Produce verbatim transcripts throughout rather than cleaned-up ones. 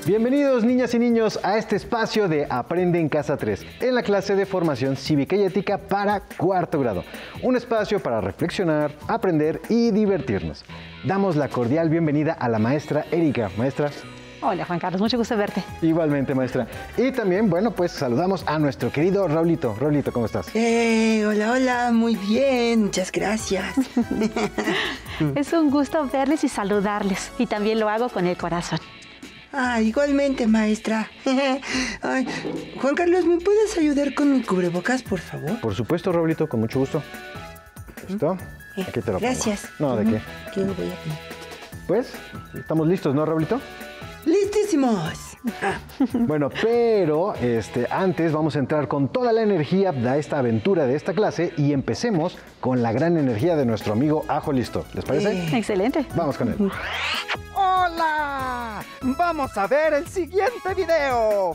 Bienvenidos, niñas y niños, a este espacio de Aprende en Casa tres, en la clase de formación cívica y ética para cuarto grado. Un espacio para reflexionar, aprender y divertirnos. Damos la cordial bienvenida a la maestra Erika. Maestra. Hola, Juan Carlos, mucho gusto verte. Igualmente, maestra. Y también, bueno, pues saludamos a nuestro querido Raulito. Raulito, ¿cómo estás? Eh, hola, hola, muy bien, muchas gracias. Es un gusto verles y saludarles, y también lo hago con el corazón. Ah, igualmente, maestra. Ay, Juan Carlos, ¿me puedes ayudar con mi cubrebocas, por favor? Por supuesto, Raulito, con mucho gusto. ¿Listo? Eh, Aquí te lo gracias. pongo. No, ¿de qué? Aquí lo voy a poner. Pues, estamos listos, ¿no, Raulito? ¡Listísimos! Ah. Bueno, pero este, antes vamos a entrar con toda la energía de esta aventura de esta clase y empecemos con la gran energía de nuestro amigo Ajo Listo. ¿Les parece? Eh. Excelente. Vamos con él. ¡Hola! Vamos a ver el siguiente video.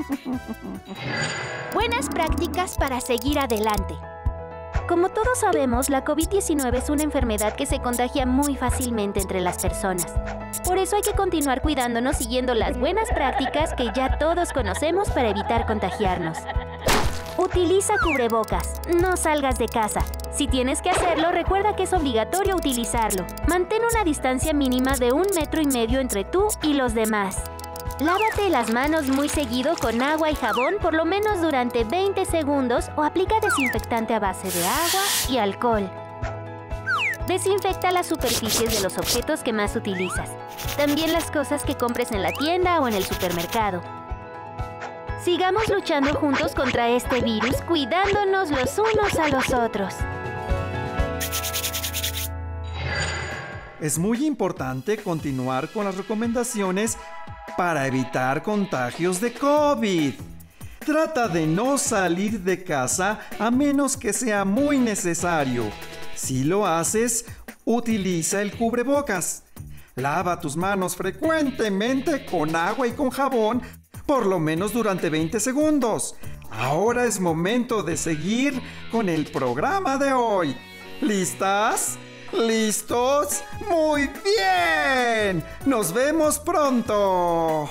Buenas prácticas para seguir adelante. Como todos sabemos, la COVID diecinueve es una enfermedad que se contagia muy fácilmente entre las personas. Por eso hay que continuar cuidándonos siguiendo las buenas prácticas que ya todos conocemos para evitar contagiarnos. Utiliza cubrebocas. No salgas de casa. Si tienes que hacerlo, recuerda que es obligatorio utilizarlo. Mantén una distancia mínima de un metro y medio entre tú y los demás. Lávate las manos muy seguido con agua y jabón por lo menos durante veinte segundos o aplica desinfectante a base de agua y alcohol. Desinfecta las superficies de los objetos que más utilizas. También las cosas que compres en la tienda o en el supermercado. Sigamos luchando juntos contra este virus, cuidándonos los unos a los otros. Es muy importante continuar con las recomendaciones para evitar contagios de COVID. Trata de no salir de casa a menos que sea muy necesario. Si lo haces, utiliza el cubrebocas. Lava tus manos frecuentemente con agua y con jabón, por lo menos durante veinte segundos. Ahora es momento de seguir con el programa de hoy. ¿Listas? ¿Listos? ¡Muy bien! ¡Nos vemos pronto!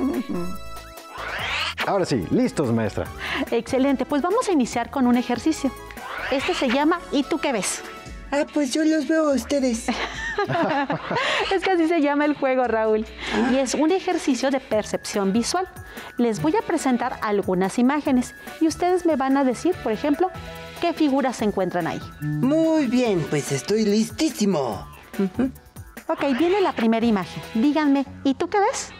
Ahora sí, listos, maestra. Excelente, pues vamos a iniciar con un ejercicio. Este se llama ¿Y tú qué ves? Ah, pues yo los veo a ustedes. Es que así se llama el juego, Raúl. Y es un ejercicio de percepción visual. Les voy a presentar algunas imágenes y ustedes me van a decir, por ejemplo, qué figuras se encuentran ahí. Muy bien, pues estoy listísimo. Uh-huh. Ok, viene la primera imagen. Díganme, ¿y tú qué ves?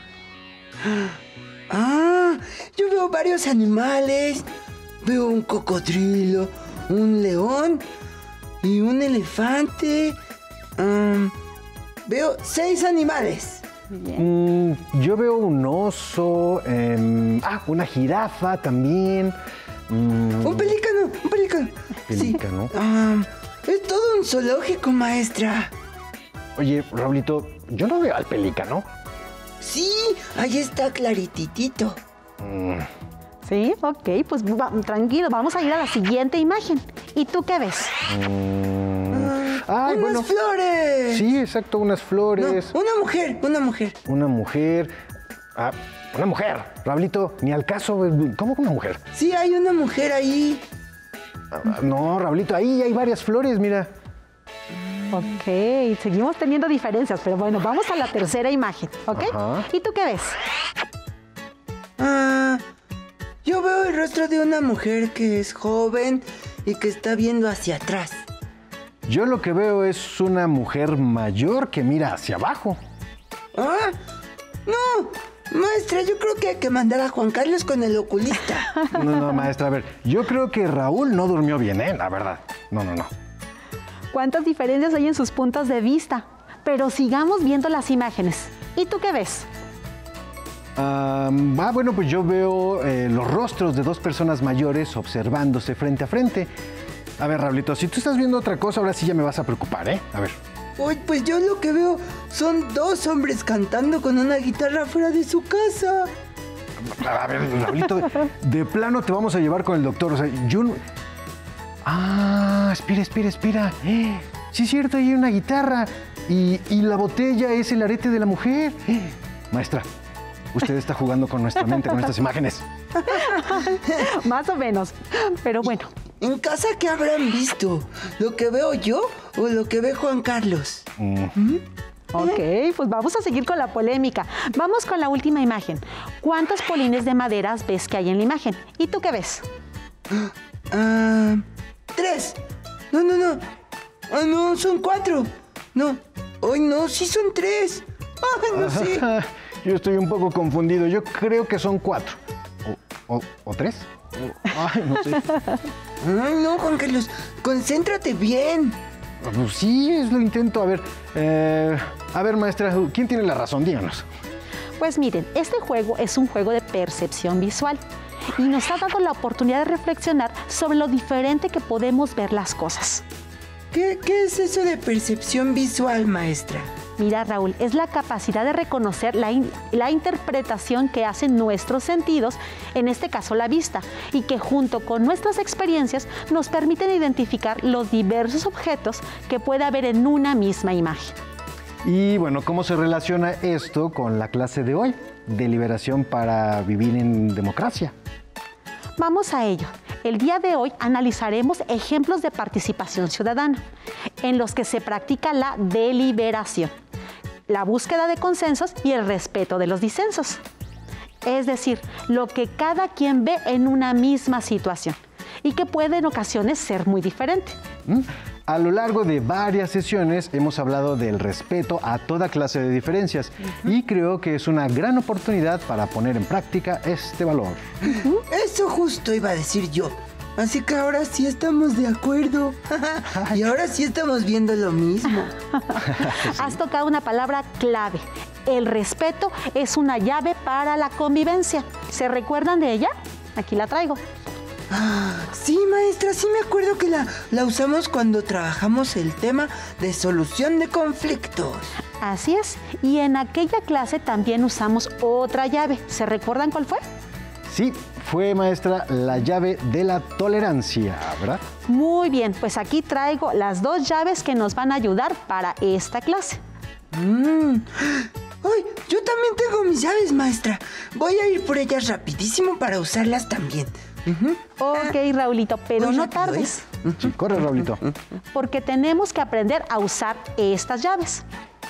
Ah, yo veo varios animales. Veo un cocodrilo, un león y un elefante. Um, veo seis animales. Mm, yo veo un oso, eh, ah, una jirafa también. Mm, Un pelícano, un pelícano. Pelícano. Sí. Um, es todo un zoológico, maestra. Oye, Raulito, yo no veo al pelícano. Sí, ahí está clarititito. Mm. Sí, ok, pues va, tranquilo, vamos a ir a la siguiente imagen. ¿Y tú qué ves? Mm. Ah, Ay, ¡unas bueno. flores! Sí, exacto, unas flores. No, una mujer, una mujer. Una mujer. Ah, una mujer. Raulito, ni al caso. ¿Cómo que una mujer? Sí, hay una mujer ahí. Ah, no, Raulito, ahí hay varias flores, mira. Ok, seguimos teniendo diferencias, pero bueno, vamos a la tercera imagen, ¿ok? Ajá. ¿Y tú qué ves? Ah, yo veo el rostro de una mujer que es joven y que está viendo hacia atrás. Yo lo que veo es una mujer mayor que mira hacia abajo. ¿Ah? No, maestra, yo creo que hay que mandar a Juan Carlos con el oculista. No, no, maestra, a ver, yo creo que Raúl no durmió bien, ¿eh? La verdad. No, no, no. ¿Cuántas diferencias hay en sus puntos de vista? Pero sigamos viendo las imágenes. ¿Y tú qué ves? Um, ah, bueno, pues yo veo eh, los rostros de dos personas mayores observándose frente a frente. A ver, Raulito, si tú estás viendo otra cosa, ahora sí ya me vas a preocupar, ¿eh? A ver. Uy, pues yo lo que veo son dos hombres cantando con una guitarra fuera de su casa. A ver, Raulito, de, de plano te vamos a llevar con el doctor. O sea, yo no... Ah, espera, espera, espera. Eh, sí es cierto, hay una guitarra. Y, y la botella es el arete de la mujer. Eh, maestra, Usted está jugando con nuestra mente, con estas imágenes. Más o menos. Pero bueno. ¿En casa qué habrán visto? ¿Lo que veo yo o lo que ve Juan Carlos? Mm. ¿Mm? Ok, pues vamos a seguir con la polémica. Vamos con la última imagen. ¿Cuántos polines de maderas ves que hay en la imagen? ¿Y tú qué ves? Ah, tres. No, no, no. Ah, no, son cuatro. No. Ay, no, sí son tres. Ay, no sé. Yo estoy un poco confundido. Yo creo que son cuatro. ¿O, o, o tres? O, ay, no sé. Ay, no, Juan Carlos. Concéntrate bien. Pues sí, es lo intento. A ver, eh, a ver, maestra, ¿quién tiene la razón? Díganos. Pues miren, este juego es un juego de percepción visual y nos ha dado la oportunidad de reflexionar sobre lo diferente que podemos ver las cosas. ¿Qué, qué es eso de percepción visual, maestra? Mira, Raúl, es la capacidad de reconocer la, in- la interpretación que hacen nuestros sentidos, en este caso la vista, y que junto con nuestras experiencias nos permiten identificar los diversos objetos que puede haber en una misma imagen. Y bueno, ¿cómo se relaciona esto con la clase de hoy? Deliberación para vivir en democracia. Vamos a ello. El día de hoy analizaremos ejemplos de participación ciudadana, en los que se practica la deliberación, la búsqueda de consensos y el respeto de los disensos. Es decir, lo que cada quien ve en una misma situación y que puede en ocasiones ser muy diferente. ¿Mm? A lo largo de varias sesiones hemos hablado del respeto a toda clase de diferencias uh-huh. y creo que es una gran oportunidad para poner en práctica este valor. Uh-huh. Eso justo iba a decir yo. Así que ahora sí estamos de acuerdo. Y ahora sí estamos viendo lo mismo. Sí. Has tocado una palabra clave. El respeto es una llave para la convivencia. ¿Se recuerdan de ella? Aquí la traigo. Ah, sí, maestra, sí me acuerdo que la, la usamos cuando trabajamos el tema de solución de conflictos. Así es, y en aquella clase también usamos otra llave. ¿Se recuerdan cuál fue? Sí, fue, maestra, la llave de la tolerancia, ¿verdad? Muy bien, pues aquí traigo las dos llaves que nos van a ayudar para esta clase. Mm. ¡Ay! Yo también tengo mis llaves, maestra. Voy a ir por ellas rapidísimo para usarlas también. Uh-huh. Ok, Raulito, pero Muy no rápido, tardes. ¿eh? Sí, corre, Raulito. Porque tenemos que aprender a usar estas llaves.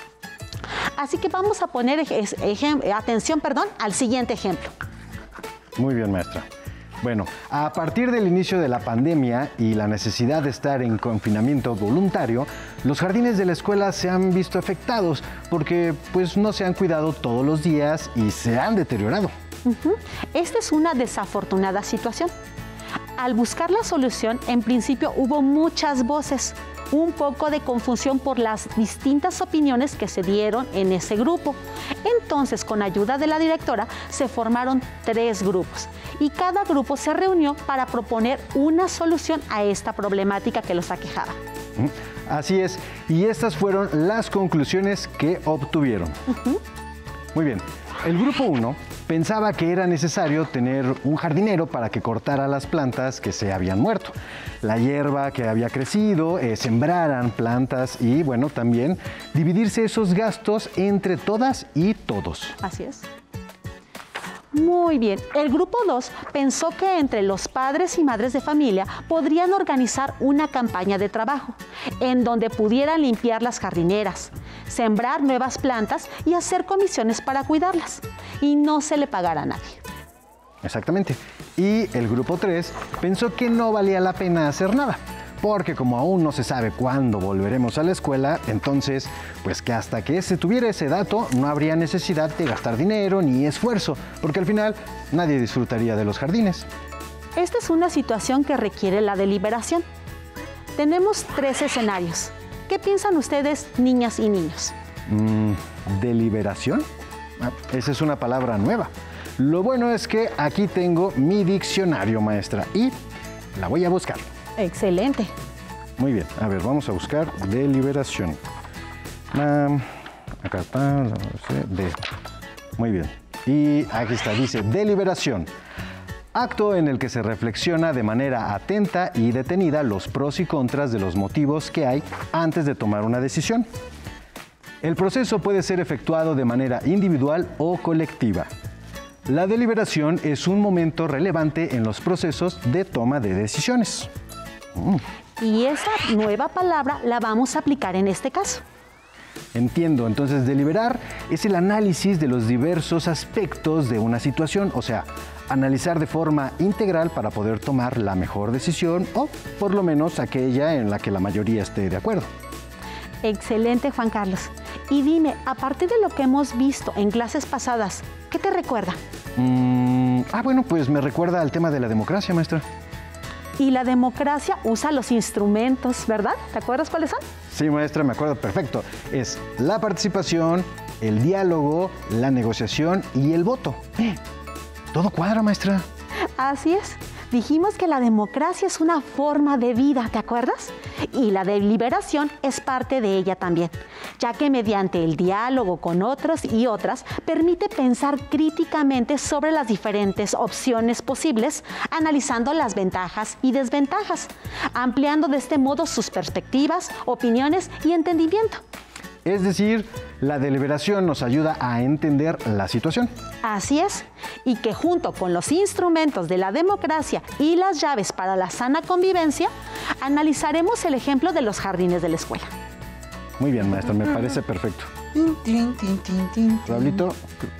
Así que vamos a poner ejem- atención perdón, al siguiente ejemplo. Muy bien, maestra. Bueno, a partir del inicio de la pandemia y la necesidad de estar en confinamiento voluntario, los jardines de la escuela se han visto afectados porque pues, no se han cuidado todos los días y se han deteriorado. Uh-huh. Esta es una desafortunada situación. Al buscar la solución, en principio hubo muchas voces, un poco de confusión por las distintas opiniones que se dieron en ese grupo. Entonces, con ayuda de la directora, se formaron tres grupos y cada grupo se reunió para proponer una solución a esta problemática que los aquejaba. Así es, y estas fueron las conclusiones que obtuvieron. Uh-huh. Muy bien, el grupo uno pensaba que era necesario tener un jardinero para que cortara las plantas que se habían muerto, la hierba que había crecido, eh, sembraran plantas y, bueno, también dividirse esos gastos entre todas y todos. Así es. Muy bien. El grupo dos pensó que entre los padres y madres de familia podrían organizar una campaña de trabajo en donde pudieran limpiar las jardineras, sembrar nuevas plantas y hacer comisiones para cuidarlas y no se le pagara a nadie. Exactamente. Y el grupo tres pensó que no valía la pena hacer nada, porque como aún no se sabe cuándo volveremos a la escuela, entonces, pues que hasta que se tuviera ese dato no habría necesidad de gastar dinero ni esfuerzo, porque al final nadie disfrutaría de los jardines. Esta es una situación que requiere la deliberación. Tenemos tres escenarios. ¿Qué piensan ustedes, niñas y niños? Mm, ¿deliberación? Ah, esa es una palabra nueva. Lo bueno es que aquí tengo mi diccionario, maestra, y la voy a buscar. Excelente. Muy bien, a ver, vamos a buscar deliberación. Um, acá está, de. Muy bien. Y aquí está, dice deliberación. Acto en el que se reflexiona de manera atenta y detenida los pros y contras de los motivos que hay antes de tomar una decisión. El proceso puede ser efectuado de manera individual o colectiva. La deliberación es un momento relevante en los procesos de toma de decisiones. Mm. Y esa nueva palabra la vamos a aplicar en este caso. Entiendo, entonces deliberar es el análisis de los diversos aspectos de una situación, o sea, analizar de forma integral para poder tomar la mejor decisión o por lo menos aquella en la que la mayoría esté de acuerdo. Excelente, Juan Carlos. Y dime, a partir de lo que hemos visto en clases pasadas, ¿qué te recuerda? Mm, ah, bueno, pues me recuerda al tema de la democracia, maestra. Y la democracia usa los instrumentos, ¿verdad? ¿Te acuerdas cuáles son? Sí, maestra, me acuerdo perfecto. Es la participación, el diálogo, la negociación y el voto. Eh, todo cuadra, maestra. Así es. Dijimos que la democracia es una forma de vida, ¿te acuerdas? Y la deliberación es parte de ella también, ya que mediante el diálogo con otros y otras permite pensar críticamente sobre las diferentes opciones posibles, analizando las ventajas y desventajas, ampliando de este modo sus perspectivas, opiniones y entendimiento. Es decir, la deliberación nos ayuda a entender la situación. Así es, y que junto con los instrumentos de la democracia y las llaves para la sana convivencia, analizaremos el ejemplo de los jardines de la escuela. Muy bien, maestra, me parece perfecto. Tin, tin, tin, tin, tin. Raulito.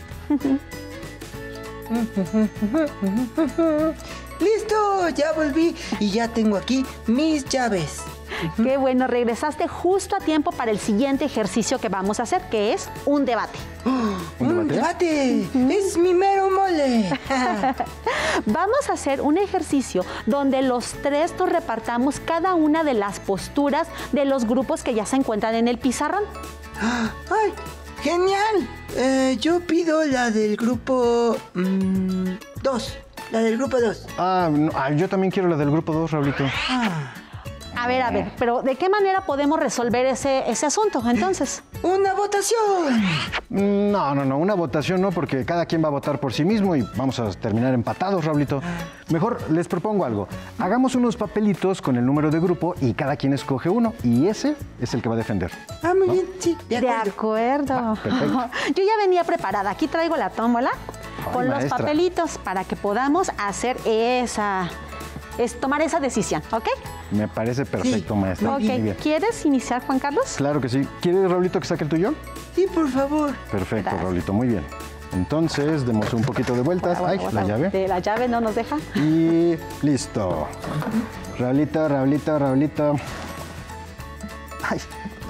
¡Listo! Ya volví y ya tengo aquí mis llaves. Qué bueno, regresaste justo a tiempo para el siguiente ejercicio que vamos a hacer, que es un debate. ¡Un, ¿Un debate! debate? ¡Es mi mero mole! Vamos a hacer un ejercicio donde los tres nos repartamos cada una de las posturas de los grupos que ya se encuentran en el pizarrón. ¡Ay! ¡Genial! Eh, yo pido la del grupo dos. Mm, la del grupo dos. Ah, no, ah, yo también quiero la del grupo dos, Raulito. Ah. A ver, a ver, pero ¿de qué manera podemos resolver ese, ese asunto, entonces? ¡Una votación! No, no, no, una votación no, porque cada quien va a votar por sí mismo y vamos a terminar empatados, Raulito. Mejor les propongo algo. Hagamos unos papelitos con el número de grupo y cada quien escoge uno y ese es el que va a defender. Ah, muy ¿no? bien, sí, de acuerdo. De acuerdo. Ah, perfecto. Yo ya venía preparada. Aquí traigo la tómbola con Ay, los maestra. papelitos para que podamos hacer esa... es tomar esa decisión, ¿ok? Me parece perfecto, sí, maestra. Ok, Muy bien. ¿quieres iniciar, Juan Carlos? Claro que sí. ¿Quieres, Raulito, que saque el tuyo? Sí, por favor. Perfecto, Gracias. Raulito, muy bien. Entonces, demos un poquito de vueltas. Bueno, Ay, bueno, la llave. De la llave no nos deja. Y listo. Raulito, Raulito, Raulito. Ay,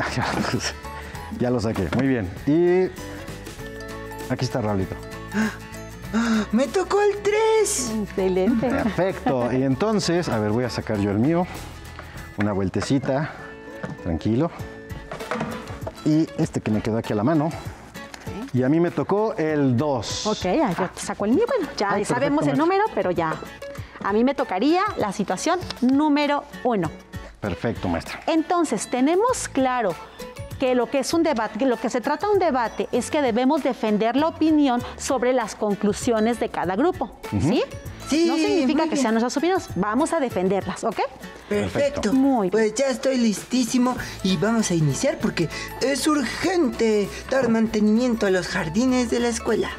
ya lo saqué. Muy bien. Y aquí está Raulito. ¡Me tocó el tres! Excelente. Perfecto. Y entonces, a ver, voy a sacar yo el mío. Una vueltecita. Tranquilo. Y este que me quedó aquí a la mano. Y a mí me tocó el dos. Ok, ya yo saco el mío. Bueno, ya Ay, sabemos perfecto, el número, pero ya. A mí me tocaría la situación número uno. Perfecto, maestra. Entonces, tenemos claro que lo que es un debate, que lo que se trata de un debate es que debemos defender la opinión sobre las conclusiones de cada grupo, ¿sí? Sí, no significa muy que bien. sean nuestras opiniones, vamos a defenderlas, ¿ok? Perfecto. Muy bien. Pues ya estoy listísimo y vamos a iniciar porque es urgente dar mantenimiento a los jardines de la escuela.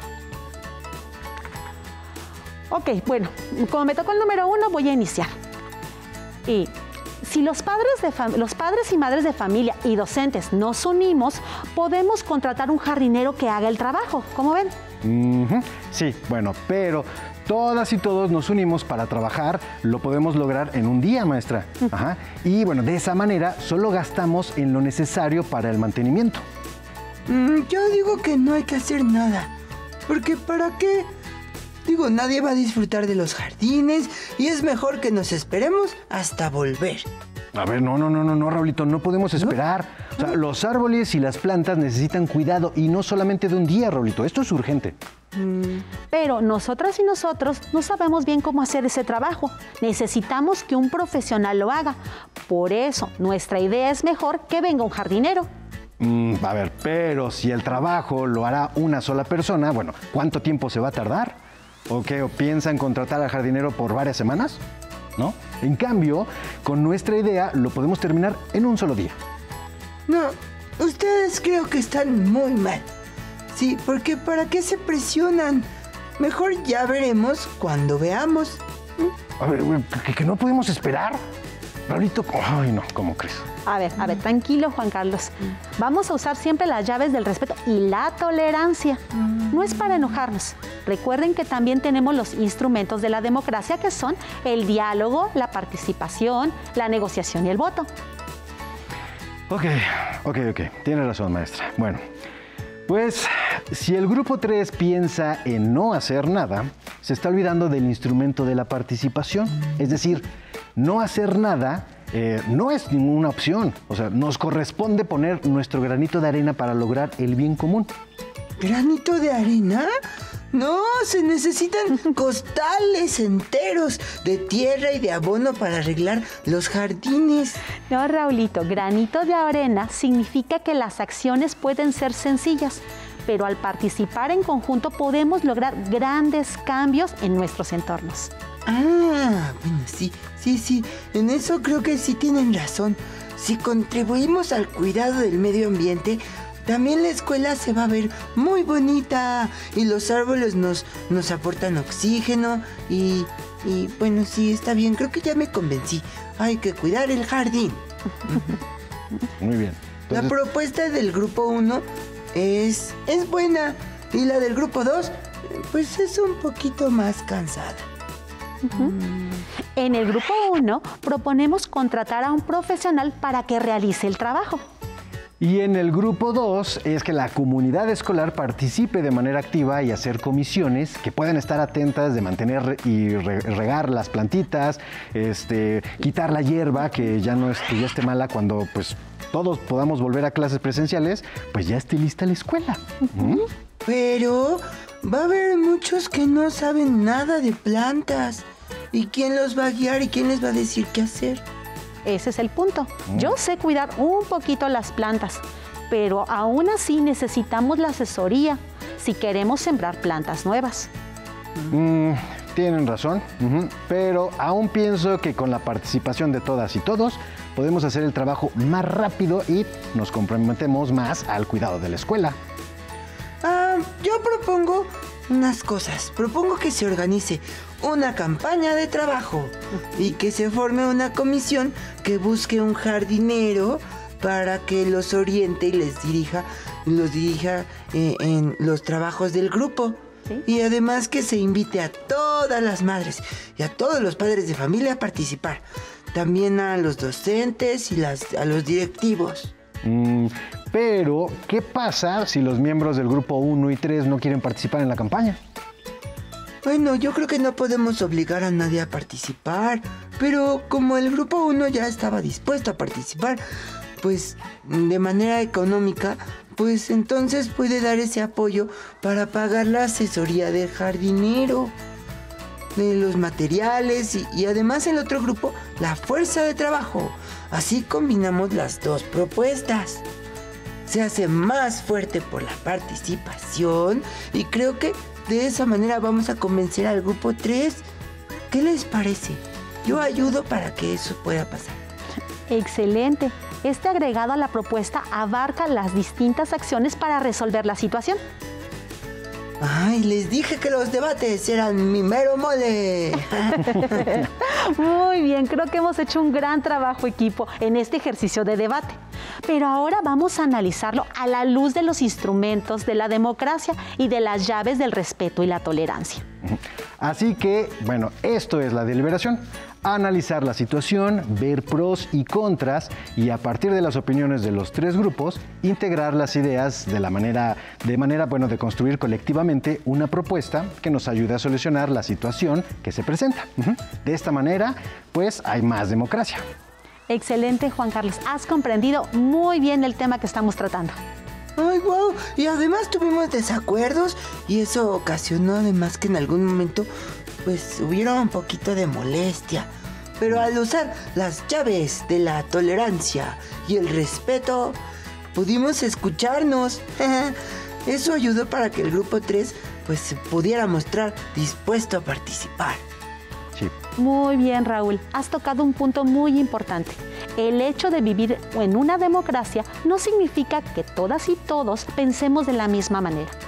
Ok, bueno, como me tocó el número uno, voy a iniciar. Y si los padres, de fam- los padres y madres de familia y docentes nos unimos, podemos contratar un jardinero que haga el trabajo, ¿cómo ven? Ujú. Sí, bueno, pero todas y todos nos unimos para trabajar, lo podemos lograr en un día, maestra. Ajá. Y bueno, de esa manera solo gastamos en lo necesario para el mantenimiento. Mm, yo digo que no hay que hacer nada. Porque ¿para qué? Digo, nadie va a disfrutar de los jardines y es mejor que nos esperemos hasta volver. A ver, no, no, no, no, no, Raulito, no podemos esperar. O sea, los árboles y las plantas necesitan cuidado y no solamente de un día, Raulito. Esto es urgente. Pero nosotras y nosotros no sabemos bien cómo hacer ese trabajo. Necesitamos que un profesional lo haga. Por eso, nuestra idea es mejor que venga un jardinero. Mm, a ver, pero si el trabajo lo hará una sola persona, bueno, ¿cuánto tiempo se va a tardar? ¿O qué? ¿O piensan contratar al jardinero por varias semanas? ¿No? En cambio, con nuestra idea lo podemos terminar en un solo día. No, ustedes creo que están muy mal. Sí, porque ¿para qué se presionan? mejor ya veremos cuando veamos. A ver, ¿que, que no podemos esperar? Raulito, ay no, ¿cómo crees? A ver, a ver, tranquilo, Juan Carlos. Vamos a usar siempre las llaves del respeto y la tolerancia. No es para enojarnos. Recuerden que también tenemos los instrumentos de la democracia, que son el diálogo, la participación, la negociación y el voto. Ok, ok, ok. Tiene razón, maestra. Bueno, pues si el grupo tres piensa en no hacer nada, se está olvidando del instrumento de la participación. Es decir, no hacer nada eh, no es ninguna opción. O sea, nos corresponde poner nuestro granito de arena para lograr el bien común. ¿Granito de arena? No, se necesitan costales enteros de tierra y de abono para arreglar los jardines. No, Raulito, granito de arena significa que las acciones pueden ser sencillas, pero al participar en conjunto podemos lograr grandes cambios en nuestros entornos. Ah, bueno, sí, sí, sí, en eso creo que sí tienen razón. Si contribuimos al cuidado del medio ambiente, también la escuela se va a ver muy bonita y los árboles nos, nos aportan oxígeno y, y, bueno, sí, está bien, creo que ya me convencí. Hay que cuidar el jardín. Muy bien. Entonces... La propuesta del grupo uno es, es buena y la del grupo dos, pues es un poquito más cansada. Uh-huh. En el grupo uno proponemos contratar a un profesional para que realice el trabajo. Y en el grupo dos es que la comunidad escolar participe de manera activa y hacer comisiones que puedan estar atentas de mantener y regar las plantitas, este, quitar la hierba que ya no esté, ya esté mala cuando pues todos podamos volver a clases presenciales, pues ya esté lista la escuela. ¿Mm? Pero va a haber muchos que no saben nada de plantas. ¿Y quién los va a guiar y quién les va a decir qué hacer? Ese es el punto. Yo sé cuidar un poquito las plantas, pero aún así necesitamos la asesoría si queremos sembrar plantas nuevas. Mm, tienen razón, uh-huh. Pero aún pienso que con la participación de todas y todos podemos hacer el trabajo más rápido y nos comprometemos más al cuidado de la escuela. Ah, yo propongo unas cosas. Propongo que se organice una campaña de trabajo y que se forme una comisión que busque un jardinero para que los oriente y les dirija, los dirija eh, en los trabajos del grupo. ¿Sí? Y además que se invite a todas las madres y a todos los padres de familia a participar. También a los docentes y las, a los directivos. Mm, pero, ¿qué pasa si los miembros del grupo uno y tres no quieren participar en la campaña? Bueno, yo creo que no podemos obligar a nadie a participar, pero como el grupo uno ya estaba dispuesto a participar, pues de manera económica, pues entonces puede dar ese apoyo para pagar la asesoría del jardinero, de los materiales y, y además el otro grupo, la fuerza de trabajo. Así combinamos las dos propuestas. Se hace más fuerte por la participación y creo que de esa manera vamos a convencer al grupo tres. ¿Qué les parece? Yo ayudo para que eso pueda pasar. Excelente. Este agregado a la propuesta abarca las distintas acciones para resolver la situación. Ay, les dije que los debates eran mi mero mole. Muy bien, creo que hemos hecho un gran trabajo equipo en este ejercicio de debate. Pero ahora vamos a analizarlo a la luz de los instrumentos de la democracia y de las llaves del respeto y la tolerancia. Así que, bueno, esto es la deliberación. Analizar la situación, ver pros y contras y a partir de las opiniones de los tres grupos, integrar las ideas de la manera, de manera, bueno, de construir colectivamente una propuesta que nos ayude a solucionar la situación que se presenta. De esta manera, pues, hay más democracia. Excelente, Juan Carlos. Has comprendido muy bien el tema que estamos tratando. ¡Ay, wow! Y además tuvimos desacuerdos y eso ocasionó además que en algún momento pues hubiera un poquito de molestia. Pero al usar las llaves de la tolerancia y el respeto, pudimos escucharnos. Eso ayudó para que el grupo tres pues se pudiera mostrar dispuesto a participar. Sí. Muy bien, Raúl. Has tocado un punto muy importante. El hecho de vivir en una democracia no significa que todas y todos pensemos de la misma manera.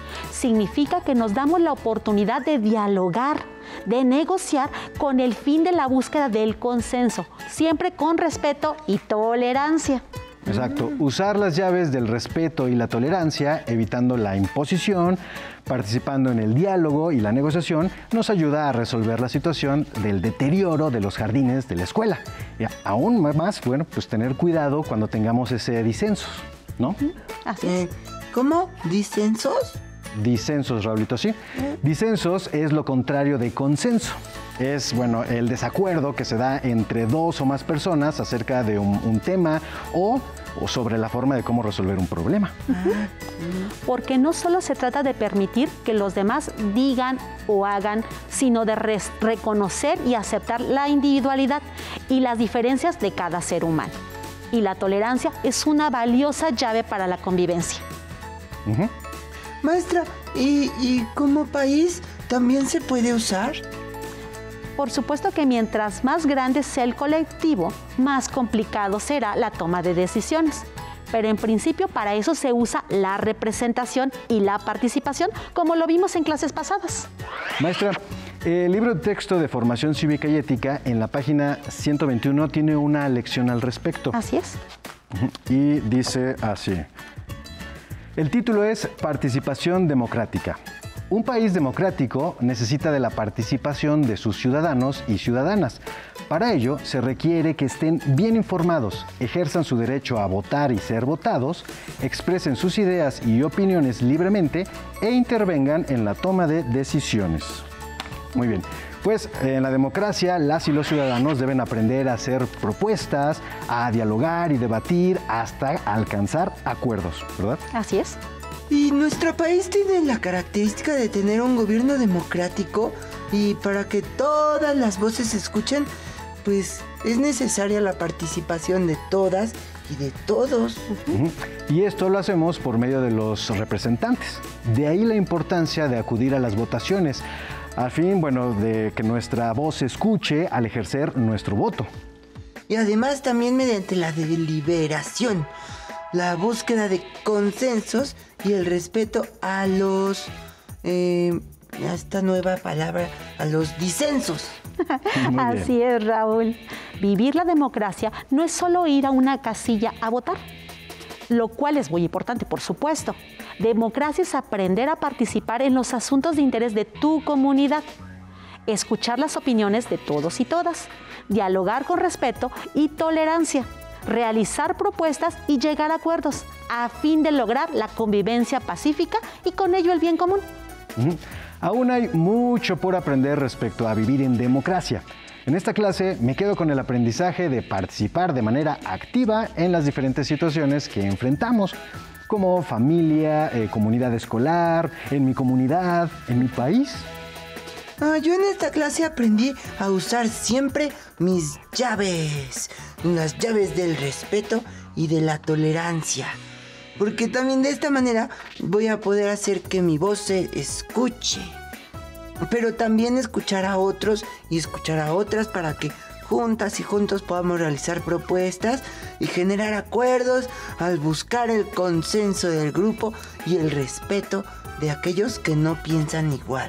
significa que nos damos la oportunidad de dialogar, de negociar con el fin de la búsqueda del consenso, siempre con respeto y tolerancia. Exacto, usar las llaves del respeto y la tolerancia, evitando la imposición, participando en el diálogo y la negociación, nos ayuda a resolver la situación del deterioro de los jardines de la escuela. Y aún más, bueno, pues tener cuidado cuando tengamos ese disensos, ¿no? Así es. Eh, ¿Cómo? ¿Disensos? Disensos, Raulito, sí. Disensos es lo contrario de consenso. Es, bueno, el desacuerdo que se da entre dos o más personas acerca de un, un tema o, o sobre la forma de cómo resolver un problema. Porque no solo se trata de permitir que los demás digan o hagan, sino de res- reconocer y aceptar la individualidad y las diferencias de cada ser humano. Y la tolerancia es una valiosa llave para la convivencia. Uh-huh. Maestra, ¿y, y como país también se puede usar? Por supuesto que mientras más grande sea el colectivo, más complicado será la toma de decisiones. Pero en principio para eso se usa la representación y la participación, como lo vimos en clases pasadas. Maestra, el libro de texto de Formación Cívica y Ética en la página ciento veintiuno tiene una lección al respecto. Así es. Y dice así. El título es Participación Democrática. Un país democrático necesita de la participación de sus ciudadanos y ciudadanas. Para ello, se requiere que estén bien informados, ejerzan su derecho a votar y ser votados, expresen sus ideas y opiniones libremente e intervengan en la toma de decisiones. Muy bien. Pues en la democracia, las y los ciudadanos deben aprender a hacer propuestas, a dialogar y debatir hasta alcanzar acuerdos, ¿verdad? Así es. Y nuestro país tiene la característica de tener un gobierno democrático y para que todas las voces se escuchen, pues es necesaria la participación de todas y de todos. Uh-huh. Y esto lo hacemos por medio de los representantes. De ahí la importancia de acudir a las votaciones, a fin, bueno, de que nuestra voz se escuche al ejercer nuestro voto. Y además también mediante la deliberación, la búsqueda de consensos y el respeto a los, eh, a esta nueva palabra, a los disensos. Así es, Raúl. Vivir la democracia no es solo ir a una casilla a votar, lo cual es muy importante, por supuesto. Democracia es aprender a participar en los asuntos de interés de tu comunidad, escuchar las opiniones de todos y todas, dialogar con respeto y tolerancia, realizar propuestas y llegar a acuerdos a fin de lograr la convivencia pacífica y con ello el bien común. Uh-huh. Aún hay mucho por aprender respecto a vivir en democracia. En esta clase me quedo con el aprendizaje de participar de manera activa en las diferentes situaciones que enfrentamos, como familia, eh, comunidad escolar, en mi comunidad, en mi país. Ah, yo en esta clase aprendí a usar siempre mis llaves, las llaves del respeto y de la tolerancia. Porque también de esta manera voy a poder hacer que mi voz se escuche. Pero también escuchar a otros y escuchar a otras para que juntas y juntos podamos realizar propuestas y generar acuerdos al buscar el consenso del grupo y el respeto de aquellos que no piensan igual.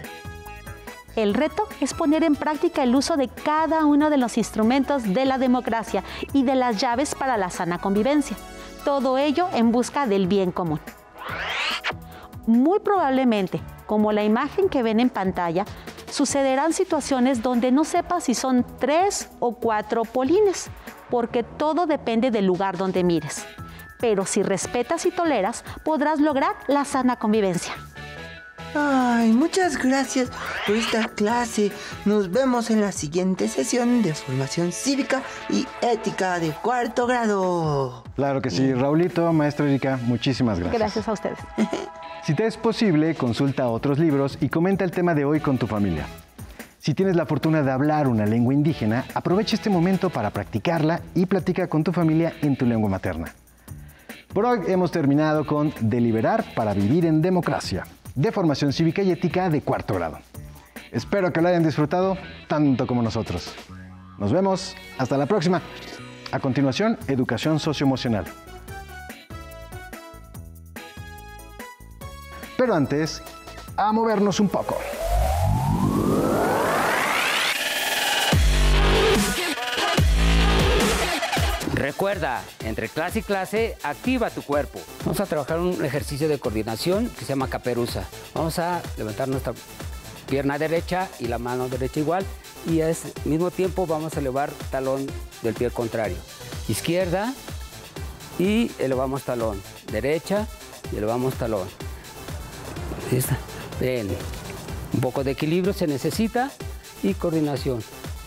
El reto es poner en práctica el uso de cada uno de los instrumentos de la democracia y de las llaves para la sana convivencia. Todo ello en busca del bien común. Muy probablemente, como la imagen que ven en pantalla, sucederán situaciones donde no sepas si son tres o cuatro polines, porque todo depende del lugar donde mires. Pero si respetas y toleras, podrás lograr la sana convivencia. Ay, muchas gracias por esta clase. Nos vemos en la siguiente sesión de Formación Cívica y Ética de cuarto grado. Claro que sí, Raulito, maestra Erika, muchísimas gracias. Gracias a ustedes. Si te es posible, consulta otros libros y comenta el tema de hoy con tu familia. Si tienes la fortuna de hablar una lengua indígena, aprovecha este momento para practicarla y platica con tu familia en tu lengua materna. Por hoy hemos terminado con Deliberar para vivir en democracia, de Formación Cívica y Ética de cuarto grado. Espero que lo hayan disfrutado tanto como nosotros. Nos vemos, hasta la próxima. A continuación, Educación Socioemocional. Pero antes, a movernos un poco. Recuerda, entre clase y clase, activa tu cuerpo. Vamos a trabajar un ejercicio de coordinación que se llama caperuza. Vamos a levantar nuestra pierna derecha y la mano derecha igual. Y al mismo tiempo vamos a elevar talón del pie contrario. Izquierda y elevamos talón. Derecha y elevamos talón. ¿Listo? Bien. Un poco de equilibrio se necesita y coordinación.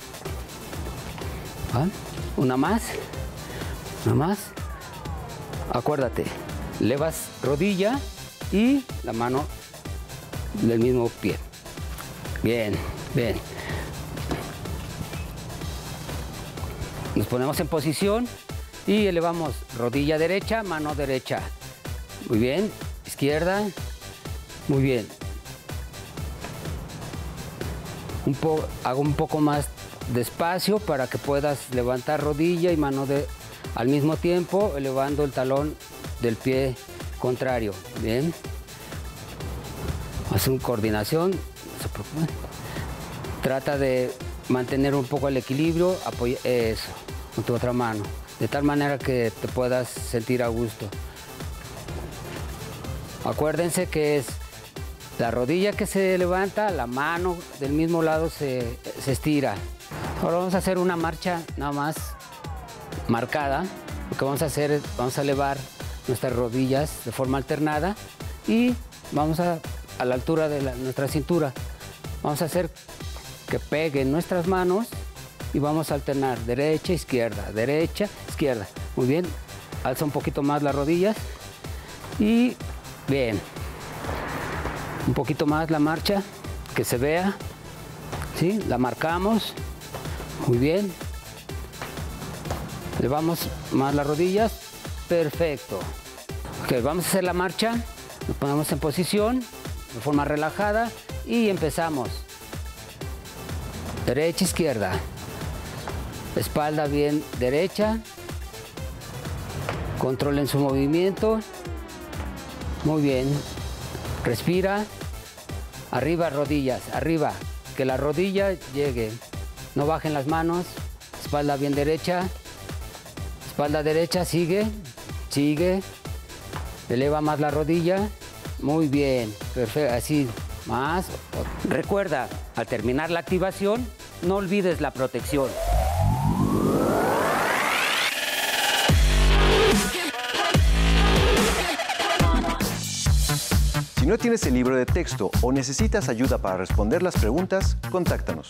¿Va? Una más. Una más. Acuérdate, elevas rodilla y la mano del mismo pie. Bien, bien. Nos ponemos en posición y elevamos rodilla derecha, mano derecha. Muy bien, izquierda. Muy bien. Un po- hago un poco más despacio para que puedas levantar rodilla y mano de, al mismo tiempo, elevando el talón del pie contrario. Bien. Haz una coordinación. Trata de mantener un poco el equilibrio, apoya eso, con tu otra mano, de tal manera que te puedas sentir a gusto. Acuérdense que es la rodilla que se levanta, la mano del mismo lado se, se estira. Ahora vamos a hacer una marcha nada más marcada. Lo que vamos a hacer es, vamos a elevar nuestras rodillas de forma alternada y vamos a, a la altura de la, nuestra cintura. Vamos a hacer que peguen nuestras manos y vamos a alternar derecha, izquierda, derecha, izquierda. Muy bien, alza un poquito más las rodillas y bien. Un poquito más la marcha, que se vea, ¿sí? La marcamos, muy bien. Elevamos más las rodillas, perfecto. Ok, vamos a hacer la marcha, nos ponemos en posición, de forma relajada y empezamos. Derecha, izquierda. Espalda bien derecha. Controlen su movimiento. Muy bien. Respira. Arriba, rodillas, arriba. Que la rodilla llegue. No bajen las manos. Espalda bien derecha. Espalda derecha, sigue. Sigue. Eleva más la rodilla. Muy bien. Perfecto. Así. Más. Recuerda, al terminar la activación, no olvides la protección. Si no tienes el libro de texto o necesitas ayuda para responder las preguntas, contáctanos.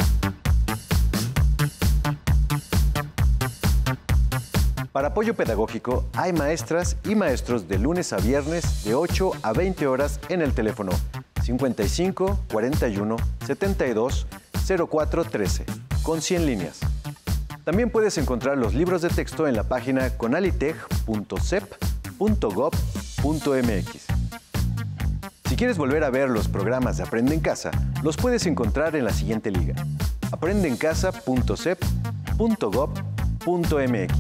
Para apoyo pedagógico, hay maestras y maestros de lunes a viernes de ocho a veinte horas en el teléfono cincuenta y cinco, cuarenta y uno, setenta y dos, cero cuatro trece, con cien líneas. También puedes encontrar los libros de texto en la página conalitech punto sep punto gob punto mx. Si quieres volver a ver los programas de Aprende en Casa, los puedes encontrar en la siguiente liga: aprende en casa punto sep punto gob punto mx.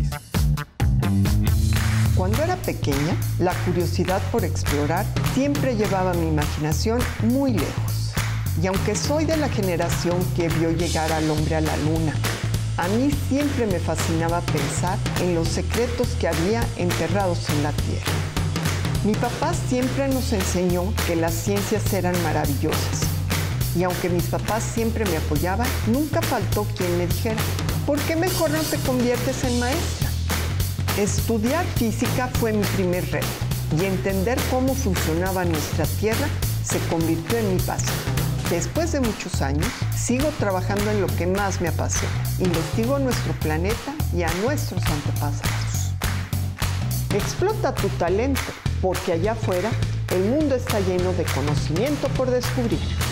Cuando era pequeña, la curiosidad por explorar siempre llevaba mi imaginación muy lejos. Y aunque soy de la generación que vio llegar al hombre a la luna, a mí siempre me fascinaba pensar en los secretos que había enterrados en la Tierra. Mi papá siempre nos enseñó que las ciencias eran maravillosas. Y aunque mis papás siempre me apoyaban, nunca faltó quien me dijera, ¿por qué mejor no te conviertes en maestra? Estudiar física fue mi primer reto y entender cómo funcionaba nuestra Tierra se convirtió en mi pasión. Después de muchos años, sigo trabajando en lo que más me apasiona. Investigo nuestro planeta y a nuestros antepasados. Explota tu talento, porque allá afuera el mundo está lleno de conocimiento por descubrir.